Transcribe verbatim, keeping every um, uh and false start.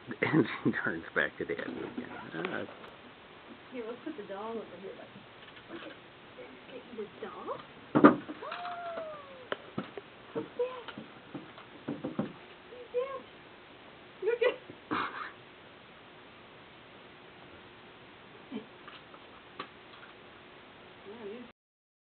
And she turns back to Daddy again. Uh, Here, let's put the doll over here. Look at this doll.